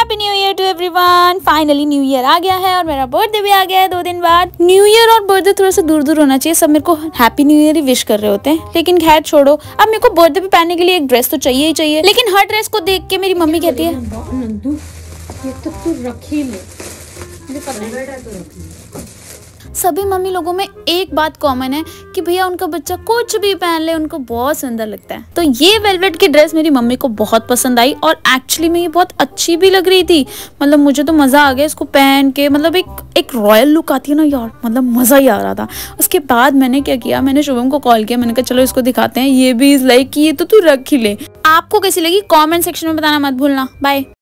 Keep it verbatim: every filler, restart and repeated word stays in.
Happy new year to everyone. Finally new year आ गया है और मेरा बर्थडे भी आ गया है दो दिन बाद। न्यू ईयर और बर्थडे थोड़ा सा दूर दूर होना चाहिए, सब मेरे को हैप्पी न्यू ईयर ही विश कर रहे होते हैं। लेकिन खैर छोड़ो, अब मेरे को बर्थडे पे पहनने के लिए एक ड्रेस तो चाहिए ही चाहिए। लेकिन हर ड्रेस को देख के मेरी मम्मी कहती है नंदू ये तो तू रख ही ले, मुझे पता है। सभी मम्मी लोगों में एक बात कॉमन है कि भैया उनका बच्चा कुछ भी पहन ले उनको बहुत सुंदर लगता है। तो ये वेलवेट की ड्रेस मेरी मम्मी को बहुत पसंद आई और एक्चुअली में ये बहुत अच्छी भी लग रही थी। मतलब मुझे तो मजा आ गया इसको पहन के। मतलब एक एक रॉयल लुक आती है ना यार, मतलब मजा ही आ रहा था। उसके बाद मैंने क्या किया, मैंने शुभम को कॉल किया, मैंने कहा चलो इसको दिखाते हैं। ये भी इज लाइक कि ये तो तू रख ही ले। आपको कैसी लगी कॉमेंट सेक्शन में बताना मत भूलना। बाय।